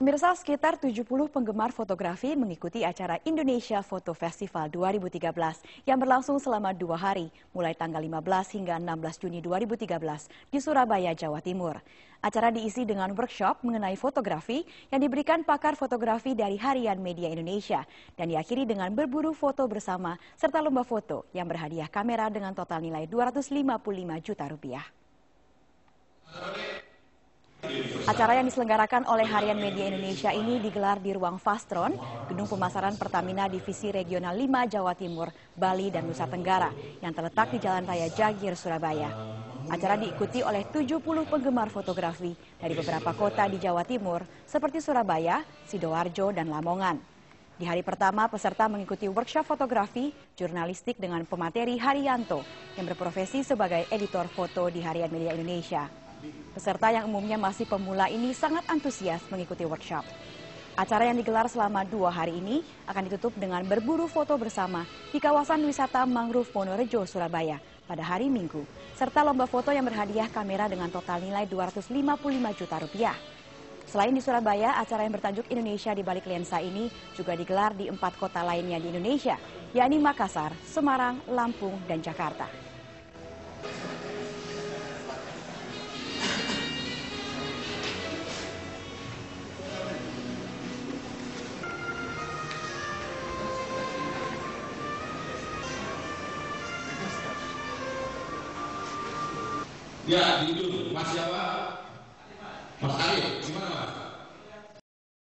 Pemirsa, sekitar 70 penggemar fotografi mengikuti acara Indonesia Photo Festival 2013 yang berlangsung selama 2 hari, mulai tanggal 15 hingga 16 Juni 2013 di Surabaya, Jawa Timur. Acara diisi dengan workshop mengenai fotografi yang diberikan pakar fotografi dari Harian Media Indonesia dan diakhiri dengan berburu foto bersama serta lomba foto yang berhadiah kamera dengan total nilai Rp255 juta. Acara yang diselenggarakan oleh Harian Media Indonesia ini digelar di ruang Fastron, Gedung Pemasaran Pertamina Divisi Regional 5 Jawa Timur, Bali, dan Nusa Tenggara yang terletak di Jalan Raya Jagir, Surabaya. Acara diikuti oleh 70 penggemar fotografi dari beberapa kota di Jawa Timur seperti Surabaya, Sidoarjo, dan Lamongan. Di hari pertama, peserta mengikuti workshop fotografi jurnalistik dengan pemateri Haryanto yang berprofesi sebagai editor foto di Harian Media Indonesia. Peserta yang umumnya masih pemula ini sangat antusias mengikuti workshop. Acara yang digelar selama 2 hari ini akan ditutup dengan berburu foto bersama di kawasan wisata Mangrove Monorejo, Surabaya pada hari Minggu, serta lomba foto yang berhadiah kamera dengan total nilai Rp255 juta. Selain di Surabaya, acara yang bertajuk Indonesia di Balik Lensa ini juga digelar di 4 kota lainnya di Indonesia, yakni Makassar, Semarang, Lampung, dan Jakarta. Ya, itu Mas siapa? Mas Arif.